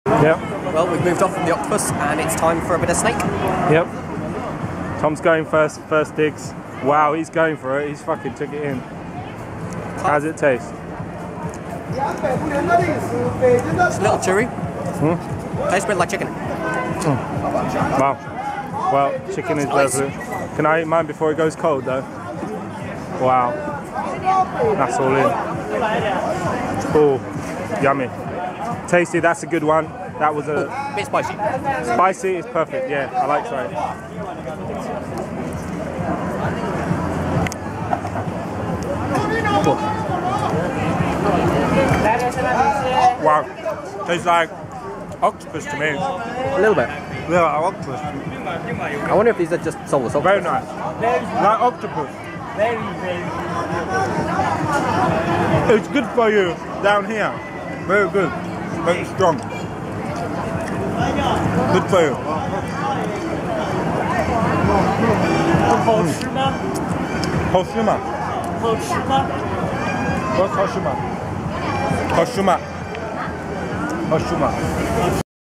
Yep. Well, we've moved off from the octopus and it's time for a bit of snake. Yep. Tom's going first digs. Wow, he's going for it. He's fucking took it in. How's it taste? It's a little chewy. Tastes a bit like chicken. Wow. Well, chicken is lovely. Can I eat mine before it goes cold though? Wow. That's all in. Oh, yummy. Tasty, that's a good one. That was a bit spicy. Spicy is perfect, yeah. I like spicy. Wow. Tastes like octopus to me. A little bit. Yeah, like octopus. I wonder if these are just soulless octopus. Very nice. Like octopus. It's good for you down here. Very good. Very strong. Good for you. 好吃吗？ 好吃吗？ 好吃吗？ 好吃吗？好吃吗？好吃吗？